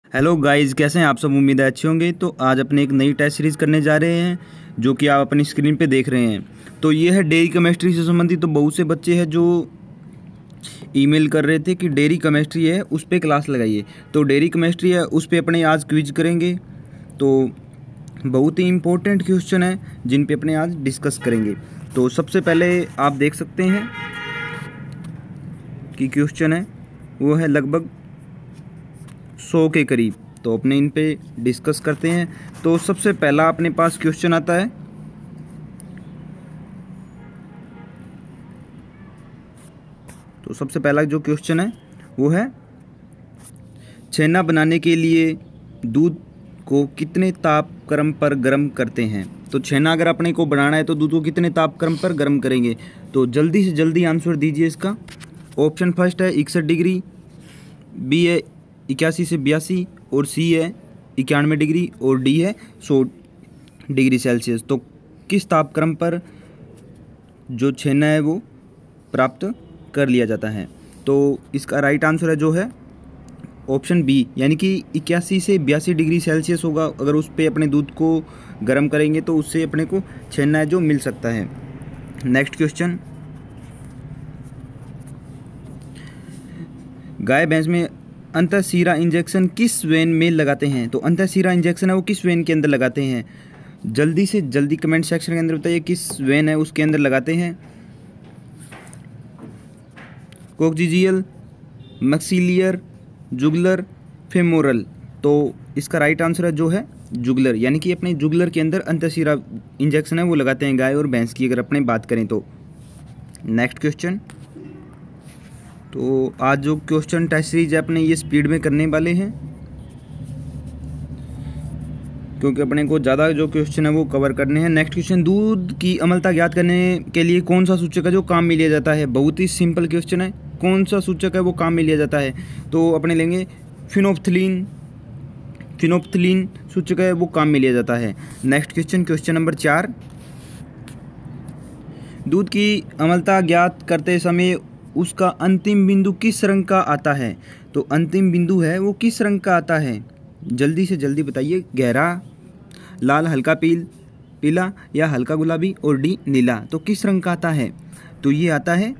Hello guys, कैसे हैं आप सब। उम्मीद है अच्छे होंगे। तो आज अपने एक नई टेस्ट सीरीज़ करने जा रहे हैं जो कि आप अपनी स्क्रीन पे देख रहे हैं। तो ये है डेयरी केमिस्ट्री से संबंधित। तो बहुत से बच्चे हैं जो ईमेल कर रहे थे कि डेयरी केमिस्ट्री है उस पर क्लास लगाइए। तो डेयरी केमिस्ट्री है उस पर अपने आज क्विज करेंगे। तो बहुत ही इम्पोर्टेंट क्वेश्चन है जिन पे अपने आज डिस्कस करेंगे। तो सबसे पहले आप देख सकते हैं कि क्वेश्चन है वो है लगभग 100 के करीब। तो अपने इन पे डिस्कस करते हैं। तो सबसे पहला अपने पास क्वेश्चन आता है। तो सबसे पहला जो क्वेश्चन है वो है छेना बनाने के लिए दूध को कितने तापक्रम पर गर्म करते हैं। तो छेना अगर अपने को बनाना है तो दूध को कितने तापक्रम पर गर्म करेंगे। तो जल्दी से जल्दी आंसर दीजिए इसका। ऑप्शन फर्स्ट है 61 डिग्री, बी है 81 से 82 और सी है 91 डिग्री और डी है 100 डिग्री सेल्सियस। तो किस तापक्रम पर जो छेना है वो प्राप्त कर लिया जाता है। तो इसका राइट आंसर है जो है ऑप्शन बी, यानी कि 81 से 82 डिग्री सेल्सियस होगा। अगर उस पर अपने दूध को गर्म करेंगे तो उससे अपने को छेना है जो मिल सकता है। नेक्स्ट क्वेश्चन, गाय भैंस में अंतःशिरा इंजेक्शन किस वेन में लगाते हैं। तो अंतःशिरा इंजेक्शन है वो किस वेन के अंदर लगाते हैं। जल्दी से जल्दी कमेंट सेक्शन के अंदर बताइए किस वेन है उसके अंदर लगाते हैं। Coccygeal, maxillary, jugular, femoral. तो इसका राइट आंसर है जो है जुगलर, यानी कि अपने जुगलर के अंदर अंतःशिरा इंजेक्शन है वो लगाते हैं गाय और भैंस की अगर अपने बात करें तो। नेक्स्ट क्वेश्चन, तो आज जो क्वेश्चन टेस्ट सीरीज है अपने ये स्पीड में करने वाले हैं क्योंकि अपने को ज़्यादा जो क्वेश्चन है वो कवर करने हैं। नेक्स्ट क्वेश्चन, दूध की अम्लता ज्ञात करने के लिए कौन सा सूचक है जो काम में लिया जाता है। बहुत ही सिंपल क्वेश्चन है, कौन सा सूचक है वो काम में लिया जाता है। तो अपने लेंगे फिनोप्थलीन, फिनोप्थलीन सूचक है वो काम में लिया जाता है। नेक्स्ट क्वेश्चन, क्वेश्चन नंबर 4, दूध की अम्लता ज्ञात करते समय उसका अंतिम बिंदु किस रंग का आता है। तो अंतिम बिंदु है वो किस रंग का आता है, जल्दी से जल्दी बताइए। गहरा लाल, हल्का पीला या हल्का गुलाबी और डी नीला। तो किस रंग का आता है। तो ये आता है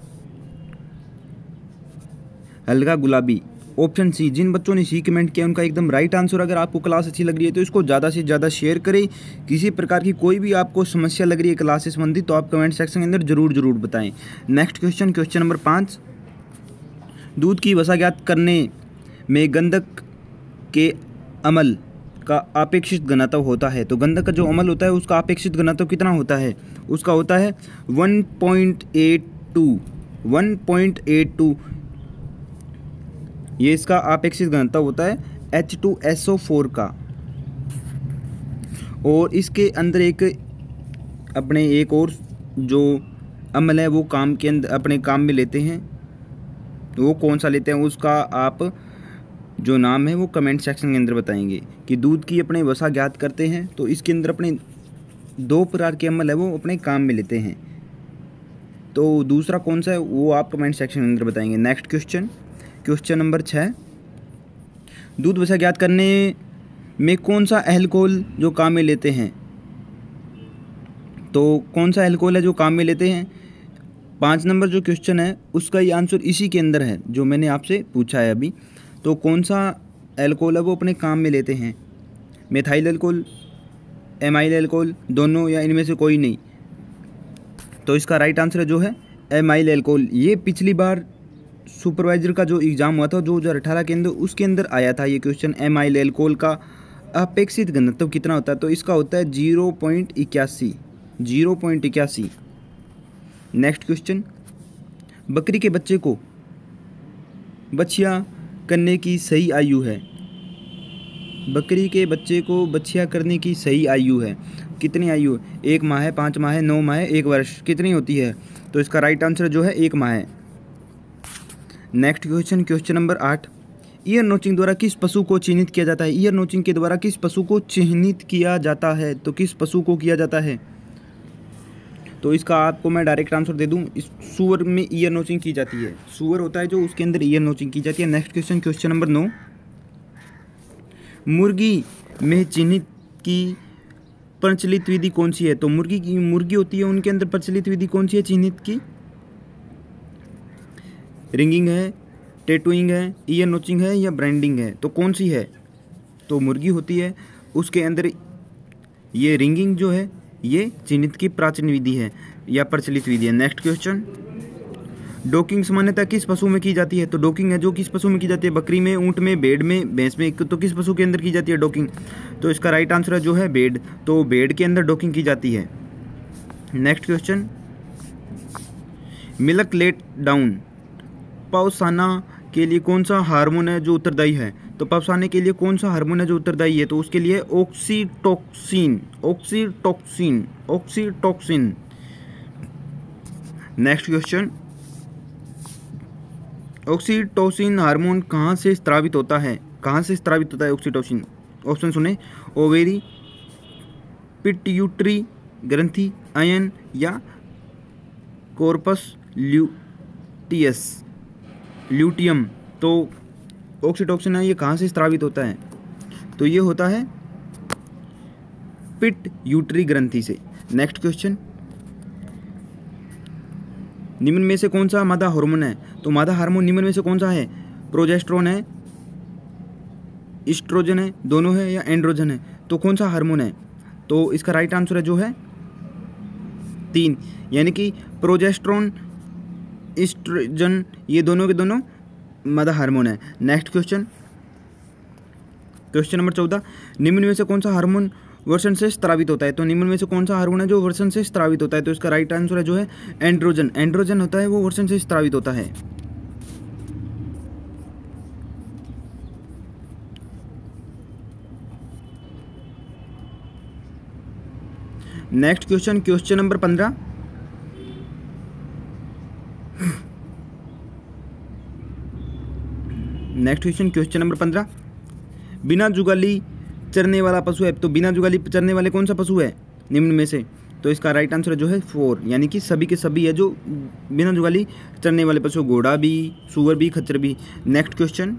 हल्का गुलाबी, ऑप्शन सी। जिन बच्चों ने सी कमेंट किया उनका एकदम राइट आंसर। अगर आपको क्लास अच्छी लग रही है तो इसको ज़्यादा से ज़्यादा शेयर करें। किसी प्रकार की कोई भी आपको समस्या लग रही है क्लास से संबंधित तो आप कमेंट सेक्शन के अंदर ज़रूर बताएं। नेक्स्ट क्वेश्चन, क्वेश्चन नंबर 5, दूध की वसा ज्ञात करने में गंधक के अम्ल का अपेक्षित घनत्व होता है। तो गंधक का जो अम्ल होता है उसका अपेक्षित घनत्व कितना होता है। उसका होता है 1.82। ये इसका अपेक्षित घनत्व होता है H2SO4 का। और इसके अंदर एक और जो अम्ल है वो काम के अंदर अपने काम में लेते हैं। तो वो कौन सा लेते हैं उसका आप जो नाम है वो कमेंट सेक्शन के अंदर बताएंगे कि दूध की अपने वसा ज्ञात करते हैं तो इसके अंदर अपने 2 प्रकार के अम्ल है वो अपने काम में लेते हैं। तो दूसरा कौन सा है वो आप कमेंट सेक्शन के अंदर बताएंगे। नेक्स्ट क्वेश्चन, क्वेश्चन नंबर 6, दूध वसा ज्ञात करने में कौन सा अल्कोहल जो काम में लेते हैं। तो कौन सा अल्कोहल है जो काम में लेते हैं। 5 नंबर जो क्वेश्चन है उसका ये आंसर इसी के अंदर है जो मैंने आपसे पूछा है अभी। तो कौन सा अल्कोहल है वो अपने काम में लेते हैं। मेथाइल अल्कोहल, एमाइल अल्कोहल, दोनों या इनमें से कोई नहीं। तो इसका राइट आंसर जो है एमाइल अल्कोहल। ये पिछली बार सुपरवाइजर का जो एग्ज़ाम हुआ था 2018 के अंदर उसके अंदर आया था ये क्वेश्चन। एमाइल अल्कोहल का अपेक्षित घनत्व कितना होता है। तो इसका होता है 0.81। नेक्स्ट क्वेश्चन, बकरी के बच्चे को बछिया करने की सही आयु है। बकरी के बच्चे को बछिया करने की सही आयु है कितनी आयु। 1 माह है, 5 माह है, 9 माह है, 1 वर्ष, कितनी होती है। तो इसका राइट आंसर जो है 1 माह है। Next question, question number 8, ear notching द्वारा किस पशु को चिन्हित किया जाता है। ईयर नोचिंग के द्वारा किस पशु को चिन्हित किया जाता है। तो किस पशु को किया जाता है। तो इसका आपको मैं डायरेक्ट आंसर दे दूं, इस सूअर में ईयर नोचिंग की जाती है। सूअर होता है जो उसके अंदर ईयर नोचिंग की जाती है। नेक्स्ट क्वेश्चन, क्वेश्चन नंबर 9, मुर्गी में चिन्हित की प्रचलित विधि कौन सी है? तो मुर्गी होती है, उनके अंदर प्रचलित विधि कौन सी है चिन्हित की? रिंगिंग है, टैटूइंग है, ईयर नोचिंग है या ब्रांडिंग है? तो कौन सी है? तो मुर्गी होती है, उसके अंदर ये रिंगिंग जो है ये चिन्हित की प्राचीन विधि है या प्रचलित विधि है। नेक्स्ट क्वेश्चन, डॉकिंग सामान्यतः किस पशु में की जाती है? तो डॉकिंग है जो किस पशु में की जाती है? बकरी में, ऊंट में, भेड़ में, भैंस में। तो किस पशु के अंदर की जाती है डॉकिंग? तो इसका राइट आंसर है जो है भेड़। तो भेड़ के अंदर डॉकिंग की जाती है। Next question, milk let down पवसाना के लिए कौन सा हार्मोन है जो उत्तरदायी है? तो पवसाने के लिए कौन सा हार्मोन है जो उत्तरदायी है? तो उसके लिए oxytocin, oxytocin, oxytocin. Next question, oxytocin hormone कहाँ से स्रावित होता है? कहाँ से स्रावित होता है ऑक्सीटोसिन? ऑप्शन सुने, ओवेरी, पिट्यूटरी ग्रंथि, आयन या कॉर्पस ल्यूटियम। तो ऑक्सीटोसिन है ये कहाँ से स्रावित होता है? तो ये होता है पिट्यूटरी ग्रंथि से। नेक्स्ट क्वेश्चन, निम्न में से कौन सा मादा हार्मोन है? तो मादा हार्मोन निम्न में से कौन सा है? प्रोजेस्टेरोन है, एस्ट्रोजन है, दोनों है या एंड्रोजन है? तो कौन सा हार्मोन है? तो इसका राइट आंसर है जो है 3, यानी कि प्रोजेस्टेरोन, एस्ट्रोजन, ये दोनों के दोनों मादा हार्मोन है। नेक्स्ट क्वेश्चन, क्वेश्चन नंबर 14, निम्न में से कौन सा हार्मोन वर्षण से स्रावित होता है? तो निम्न में से कौन सा हार्मोन है जो वर्षण से स्रावित होता है? तो इसका राइट आंसर है जो है एंड्रोजन। एंड्रोजन होता है वो वर्षण से स्रावित होता है। Next question, question number 15, next question, question number 15, बिना जुगाली चरने वाला पशु है? तो बिना जुगाली चरने वाले कौन सा पशु है निम्न में से? तो इसका राइट आंसर जो है 4, यानी कि सभी के सभी है जो बिना जुगाली चरने वाले पशु, घोड़ा भी, सूअर भी, खच्चर भी। नेक्स्ट क्वेश्चन,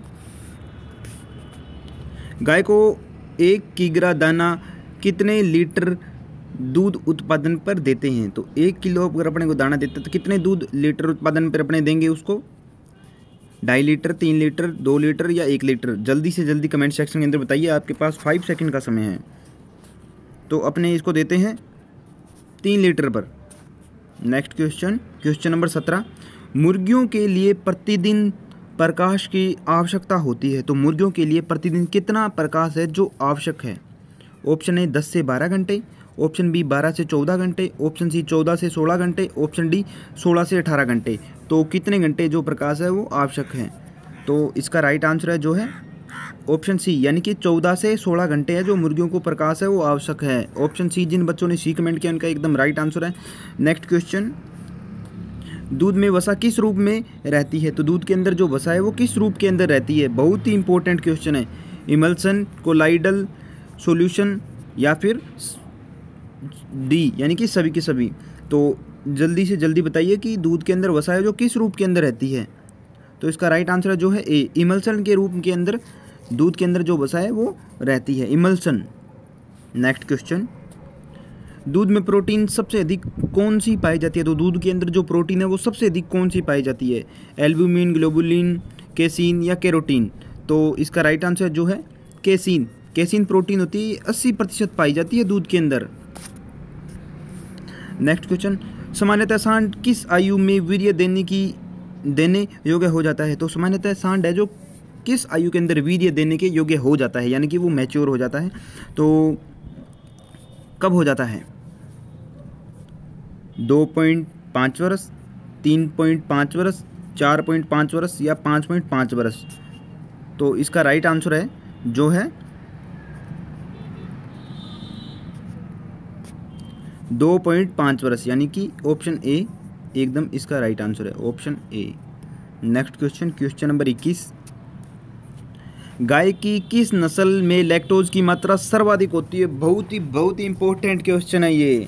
गाय को 1 किग्रा दाना कितने लीटर दूध उत्पादन पर देते हैं? तो 1 किलो अगर अपने को दाना देते हैं तो कितने दूध लीटर उत्पादन पर अपने देंगे उसको? 2.5 लीटर, 3 लीटर, 2 लीटर या 1 लीटर? जल्दी से जल्दी कमेंट सेक्शन के अंदर बताइए, आपके पास 5 सेकंड का समय है। तो अपने इसको देते हैं 3 लीटर पर। नेक्स्ट क्वेश्चन, क्वेश्चन नंबर 17, मुर्गियों के लिए प्रतिदिन प्रकाश की आवश्यकता होती है? तो मुर्गियों के लिए प्रतिदिन कितना प्रकाश है जो आवश्यक है? ऑप्शन ए 10 से 12 घंटे, ऑप्शन बी 12 से 14 घंटे, ऑप्शन सी 14 से 16 घंटे, ऑप्शन डी 16 से 18 घंटे। तो कितने घंटे जो प्रकाश है वो आवश्यक है? तो इसका राइट आंसर है जो है ऑप्शन सी, यानी कि 14 से 16 घंटे है जो मुर्गियों को प्रकाश है वो आवश्यक है। ऑप्शन सी, जिन बच्चों ने सी कमेंट किया उनका एकदम राइट आंसर है। नेक्स्ट क्वेश्चन, दूध में वसा किस रूप में रहती है? तो दूध के अंदर जो वसा है वो किस रूप के अंदर रहती है? बहुत ही इंपॉर्टेंट क्वेश्चन है। इमल्सन, कोलाइडल सॉल्यूशन या फिर डी, यानी कि सभी के सभी। तो जल्दी से जल्दी बताइए कि दूध के अंदर वसा है जो किस रूप के अंदर रहती है? तो इसका राइट आंसर है जो है ए, इमल्सन के रूप के अंदर दूध के अंदर जो वसा है वो रहती है, इमल्सन। नेक्स्ट क्वेश्चन, दूध में प्रोटीन सबसे अधिक कौन सी पाई जाती है? तो दूध के अंदर जो प्रोटीन है वो सबसे अधिक कौन सी पाई जाती है? एल्ब्यूमिन, ग्लोबुलिन, केसिन या केरोटीन? तो इसका राइट आंसर जो है केसिन। केसिन प्रोटीन होती है, 80% पाई जाती है दूध के अंदर। नेक्स्ट क्वेश्चन, सामान्यतः सांड किस आयु में वीर्य देने योग्य हो जाता है? तो सामान्यतः सांड है जो किस आयु के अंदर वीर्य देने के योग्य हो जाता है, यानी कि वो मैच्योर हो जाता है। तो कब हो जाता है? 2.5 वर्ष, 3.5 वर्ष, 4.5 वर्ष या 5.5 वर्ष? तो इसका राइट आंसर है जो है 2.5 वर्ष, यानी कि ऑप्शन ए एकदम इसका राइट आंसर है, option A. Next question, question number 21, गाय की किस नस्ल में लैक्टोज की मात्रा सर्वाधिक होती है? बहुत ही इंपॉर्टेंट क्वेश्चन है ये।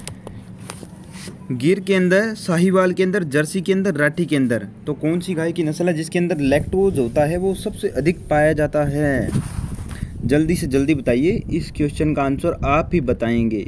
गिर के अंदर, साहिवाल के अंदर, जर्सी के अंदर, राठी के अंदर? तो कौन सी गाय की नस्ल है जिसके अंदर लैक्टोज होता है वो सबसे अधिक पाया जाता है? जल्दी से जल्दी बताइए, इस क्वेश्चन का आंसर आप ही बताएंगे।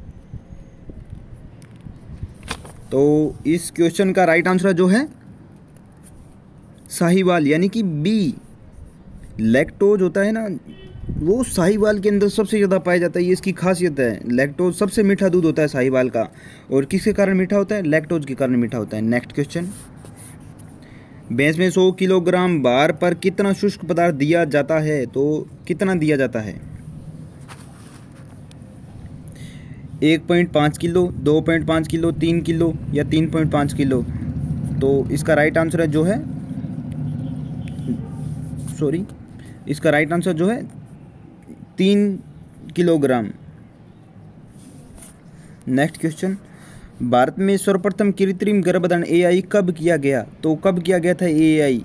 तो इस क्वेश्चन का राइट आंसर जो है साहीवाल, यानी कि बी। लैक्टोज होता है ना, वो साहीवाल के अंदर सबसे ज़्यादा पाया जाता है, ये इसकी खासियत है। लैक्टोज सबसे मीठा दूध होता है साहीवाल का, और किसके कारण मीठा होता है? लैक्टोज के कारण मीठा होता है। नेक्स्ट क्वेश्चन, भैंस में 100 किलोग्राम भार पर कितना शुष्क पदार्थ दिया जाता है? तो कितना दिया जाता है? 1.5 किलो, 2.5 किलो, 3 किलो या 3.5 किलो? तो इसका राइट आंसर है जो है, सॉरी, इसका राइट आंसर जो है 3 किलोग्राम। नेक्स्ट क्वेश्चन, भारत में सर्वप्रथम कृत्रिम गर्भधारण AI कब किया गया? तो कब किया गया था AI?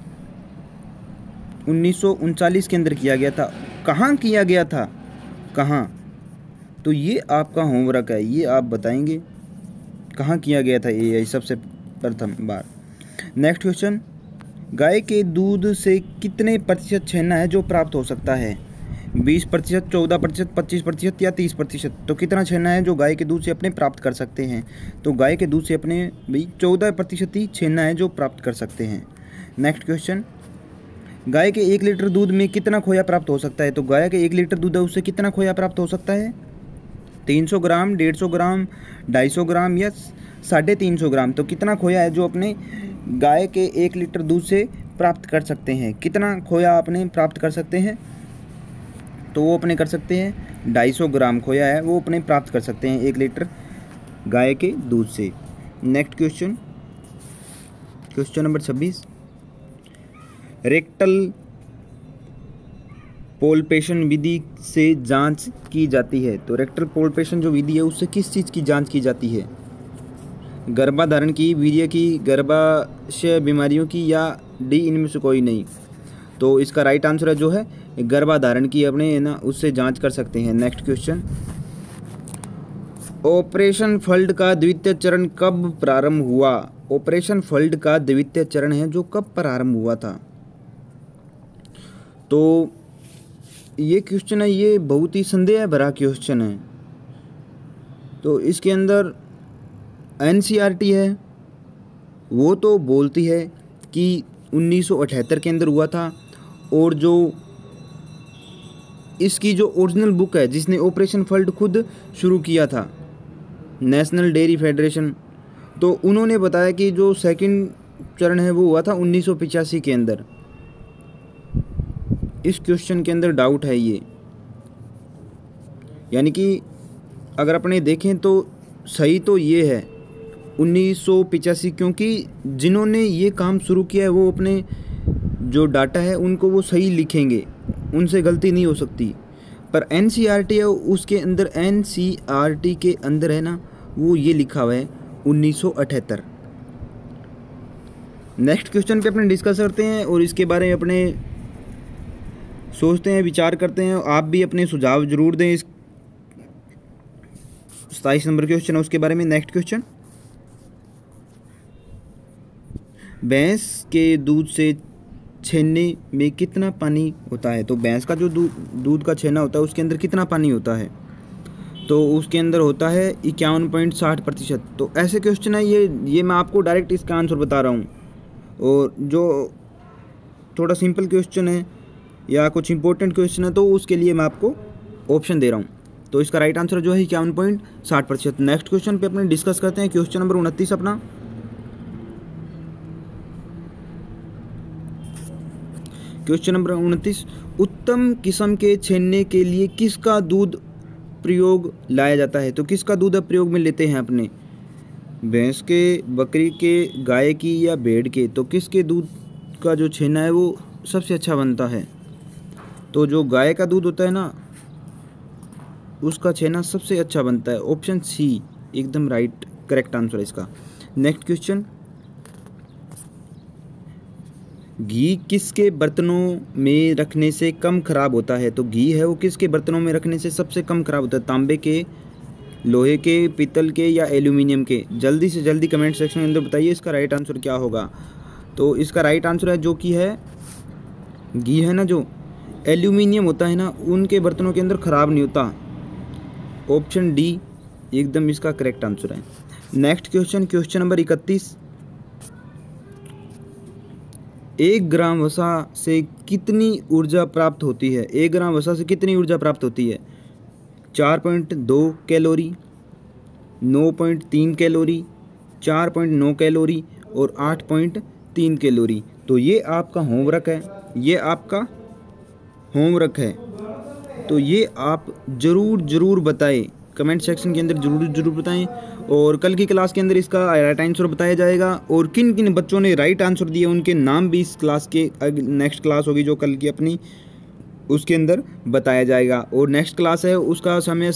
1939 के अंदर किया गया था। कहाँ किया गया था, कहाँ? तो ये आपका होमवर्क है, ये आप बताएंगे कहाँ किया गया था AI सबसे प्रथम बार। नेक्स्ट क्वेश्चन, गाय के दूध से कितने प्रतिशत छेना है जो प्राप्त हो सकता है? 20%, 14%, 25% या 30%? तो कितना छेना है जो गाय के दूध से अपने प्राप्त कर सकते हैं? तो गाय के दूध से अपने भाई 14% ही छेना है जो प्राप्त कर सकते हैं। नेक्स्ट क्वेश्चन, गाय के 1 लीटर दूध में कितना खोया प्राप्त हो सकता है? तो गाय के 1 लीटर दूध है उससे कितना खोया प्राप्त हो सकता है? 300 ग्राम, 150 ग्राम, 250 ग्राम या 350 ग्राम? तो कितना खोया है जो अपने गाय के 1 लीटर दूध से प्राप्त कर सकते हैं? कितना खोया अपने प्राप्त कर सकते हैं? तो वो अपने कर सकते हैं 250 ग्राम खोया है वो अपने प्राप्त कर सकते हैं 1 लीटर गाय के दूध से। Next question, question number 26, rectal palpation विधि से जांच की जाती है। तो रेक्टल पोल्पेशन जो विधि है उससे किस चीज़ की जांच की जाती है? गर्भाधारण की, वीर्य की, गर्भाशय बीमारियों की, या डी इनमें से कोई नहीं? तो इसका राइट आंसर है जो है गर्भाधारण की अपने ना उससे जांच कर सकते हैं। नेक्स्ट क्वेश्चन, ऑपरेशन फ्लड का द्वितीय चरण कब प्रारंभ हुआ? ऑपरेशन फ्लड का द्वितीय चरण है जो कब प्रारंभ हुआ था? तो ये क्वेश्चन है, ये बहुत ही संदेह भरा क्वेश्चन है। तो इसके अंदर NCERT है, वो तो बोलती है कि 1978 के अंदर हुआ था, और जो इसकी जो ओरिजिनल बुक है जिसने ऑपरेशन फ्लड खुद शुरू किया था, नेशनल डेयरी फेडरेशन, तो उन्होंने बताया कि जो सेकंड चरण है वो हुआ था 1985 के अंदर। इस क्वेश्चन के अंदर डाउट है ये, यानी कि अगर अपने देखें तो सही तो ये है 1985, क्योंकि जिन्होंने ये काम शुरू किया है वो अपने जो डाटा है उनको वो सही लिखेंगे, उनसे गलती नहीं हो सकती। पर NCERT है उसके अंदर, NCERT के अंदर है ना वो ये लिखा हुआ है 1978। नेक्स्ट क्वेश्चन पे अपने डिस्कस करते हैं और इसके बारे में अपने सोचते हैं, विचार करते हैं। आप भी अपने सुझाव जरूर दें। इस 27 नंबर क्वेश्चन है उसके बारे में। नेक्स्ट क्वेश्चन, भैंस के दूध से छेने में कितना पानी होता है? तो भैंस का जो दूध का छेना होता है उसके अंदर कितना पानी होता है? तो उसके अंदर होता है 51.60%। तो ऐसे क्वेश्चन है ये मैं आपको डायरेक्ट इसका आंसर बता रहा हूँ, और जो थोड़ा सिंपल क्वेश्चन है या कुछ इंपॉर्टेंट क्वेश्चन है तो उसके लिए मैं आपको ऑप्शन दे रहा हूँ। तो इसका राइट आंसर जो है 51.60%। नेक्स्ट क्वेश्चन पे अपने डिस्कस करते हैं। क्वेश्चन नंबर 29 अपना, क्वेश्चन नंबर 29, उत्तम किस्म के छेने के लिए किसका दूध प्रयोग लाया जाता है? तो किसका दूध प्रयोग में लेते हैं अपने? भैंस के, बकरी के, गाय की या भेड़ के? तो किसके दूध का जो छेना है वो सबसे अच्छा बनता है? तो जो गाय का दूध होता है ना उसका छेना सबसे अच्छा बनता है। ऑप्शन सी एकदम राइट करेक्ट आंसर है इसका। नेक्स्ट क्वेश्चन, घी किसके बर्तनों में रखने से कम खराब होता है? तो घी है वो किसके बर्तनों में रखने से सबसे कम खराब होता है? तांबे के, लोहे के, पीतल के या एल्यूमिनियम के? जल्दी से जल्दी कमेंट सेक्शन के अंदर बताइए इसका राइट आंसर क्या होगा। तो इसका राइट आंसर है जो कि है घी है ना, जो एल्यूमिनियम होता है ना, उनके बर्तनों के अंदर ख़राब नहीं होता। ऑप्शन डी एकदम इसका करेक्ट आंसर है। Next question, question number 31। 1 gram वसा से कितनी ऊर्जा प्राप्त होती है? 1 ग्राम वसा से कितनी ऊर्जा प्राप्त होती है? 4.2 कैलोरी, 9.3 कैलोरी, 4.9 कैलोरी और 8.3 कैलोरी। तो ये आपका होमवर्क है, ये आपका होमवर्क है। तो ये आप ज़रूर बताएं, कमेंट सेक्शन के अंदर ज़रूर बताएं। और कल की क्लास के अंदर इसका राइट आंसर बताया जाएगा, और किन किन बच्चों ने राइट आंसर दिए उनके नाम भी इस क्लास के नेक्स्ट क्लास होगी जो कल की अपनी, उसके अंदर बताया जाएगा। और नेक्स्ट क्लास है उसका समय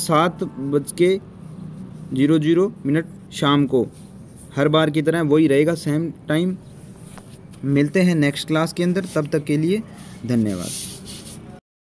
7:00 शाम को, हर बार की तरह वही रहेगा, सेम टाइम। मिलते हैं नेक्स्ट क्लास के अंदर, तब तक के लिए धन्यवाद।